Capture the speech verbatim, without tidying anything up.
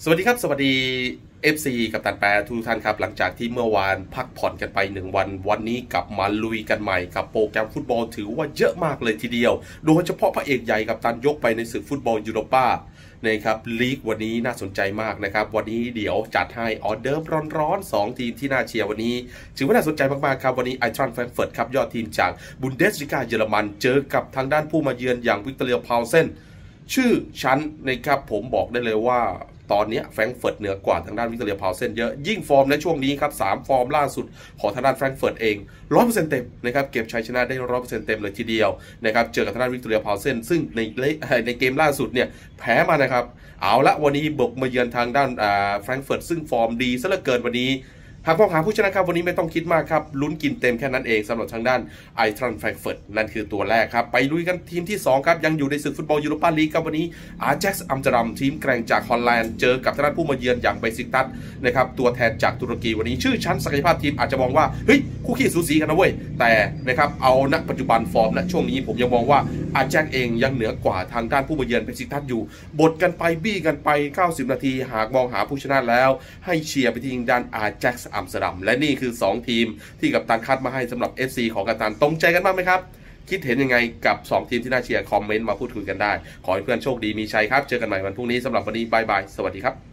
สวัสดีครับสวัสดี เอฟ ซี กับตันแปรทุกท่านครับหลังจากที่เมื่อวานพักผ่อนกันไปหนึ่งวันวันนี้กลับมาลุยกันใหม่กับโปรแกรมฟุตบอลถือว่าเยอะมากเลยทีเดียวโดยเฉพาะพระเอกใหญ่กับตันยกไปในศึกฟุตบอลยูโรปานะครับลีกวันนี้น่าสนใจมากนะครับวันนี้เดี๋ยวจัดให้ออเดิร์ฟร้อนๆสองทีมที่น่าเชียร์วันนี้ถือว่าน่าสนใจมากๆครับวันนี้ไอทรันแฟรงก์เฟิร์ตครับยอดทีมจากบุนเดสลิกาเยอรมันเจอกับทางด้านผู้มาเยือนอย่างวิกตอเรียพาวเซนชื่อชั้นนะครับผมบอกได้เลยว่าตอนนี้แฟรงก์เฟิร์ตเหนือกว่าทางด้านวิกตอเรียพาวเซนเยอะยิ่งฟอร์มในช่วงนี้ครับสามฟอร์มล่าสุดของทางด้านแฟรงก์เฟิร์ตเอง ร้อยเปอร์เซ็นต์ เต็มนะครับเก็บชัยชนะได้ ร้อยเปอร์เซ็นต์ เต็มเลยทีเดียวนะครับเจอกับทางด้านวิกตอเรียพาวเซนซึ่งในในเกมล่าสุดเนี่ยแพ้มานะครับเอาละวันนี้บุกมาเยือนทางด้านแฟรงก์เฟิร์ตซึ่งฟอร์มดีซะเหลือเกินวันนี้หากมองหาผู้ชนะครับวันนี้ไม่ต้องคิดมากครับลุ้นกินเต็มแค่นั้นเองสำหรับทางด้านไอทรันแฟรงก์เฟิร์ตนั่นคือตัวแรกครับไปลุยกันทีมที่สองครับยังอยู่ในศึกฟุตบอลยูโรปาลีกครับวันนี้อาร์แจ็คซ์อัมสเตอร์ดัมทีมแกร่งจากฮอลแลนด์เจอกับทางด้านผู้มาเยือนอย่างเบซิกตัสนะครับตัวแทนจากตุรกีวันนี้ชื่อชั้นศักยภาพทีมอาจจะมองว่าเฮ้ยคู่ขี้สูสีกันนะเว้ยแต่นะครับเอาณปัจจุบันฟอร์มณช่วงนี้ผมยังมองว่าอาร์แจ็คเองยังเหนือกว่าทางด้านผู้มาเยือนเบซิกตัสอยู่บทกันไปบี้กันไปเก้าสิบนาทีหากมองหาผู้ชนะแล้วให้เชียร์ไปที่ด้านอาร์แจ็คซ์อัมสเตอร์ดัมและนี่คือสองทีมที่กัปตันคัดมาให้สำหรับ เอฟ ซี ของกัปตันตรงใจกันบ้างไหมครับคิดเห็นยังไงกับสองทีมที่น่าเชียร์คอมเมนต์มาพูดคุยกันได้ขอให้เพื่อนโชคดีมีชัยครับเจอกันใหม่วันพรุ่งนี้สำหรับวันนี้บายบายสวัสดีครับ